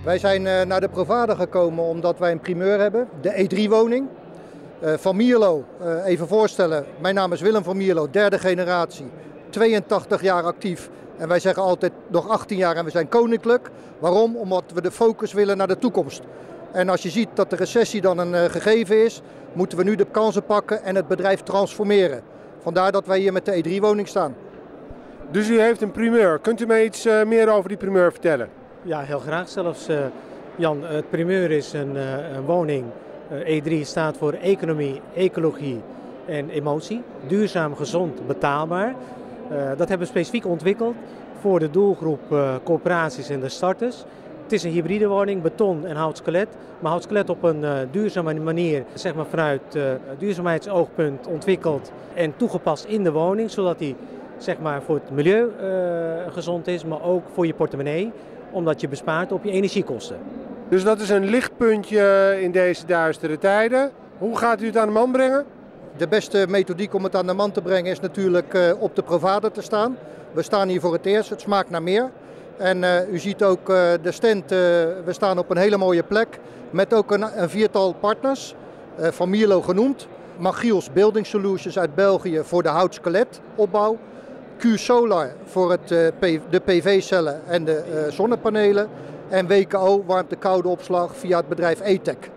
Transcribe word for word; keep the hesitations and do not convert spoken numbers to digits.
Wij zijn naar de Provada gekomen omdat wij een primeur hebben, de E drie woning. Van Mierlo, even voorstellen, mijn naam is Willem van Mierlo, derde generatie, tweeëntachtig jaar actief. En wij zeggen altijd nog achttien jaar en we zijn koninklijk. Waarom? Omdat we de focus willen naar de toekomst. En als je ziet dat de recessie dan een gegeven is, moeten we nu de kansen pakken en het bedrijf transformeren. Vandaar dat wij hier met de E drie woning staan. Dus u heeft een primeur. Kunt u mij iets uh, meer over die primeur vertellen? Ja, heel graag zelfs. Uh, Jan, het primeur is een, uh, een woning. Uh, E drie staat voor economie, ecologie en emotie. Duurzaam, gezond, betaalbaar. Uh, dat hebben we specifiek ontwikkeld voor de doelgroep uh, corporaties en de starters. Het is een hybride woning, beton en houtskelet. Maar houtskelet op een uh, duurzame manier, zeg maar vanuit uh, duurzaamheidsoogpunt ontwikkeld en toegepast in de woning. Zodat die zeg maar voor het milieu uh, gezond is, maar ook voor je portemonnee. Omdat je bespaart op je energiekosten. Dus dat is een lichtpuntje in deze duistere tijden. Hoe gaat u het aan de man brengen? De beste methodiek om het aan de man te brengen is natuurlijk uh, op de Provada te staan. We staan hier voor het eerst, het smaakt naar meer. En uh, u ziet ook uh, de stand, uh, we staan op een hele mooie plek met ook een, een viertal partners, uh, van Mierlo genoemd. Magiels Building Solutions uit België voor de houtskeletopbouw. Q-Solar voor het, uh, de P V-cellen en de uh, zonnepanelen. En W K O, warmte-koude opslag via het bedrijf E-Tech.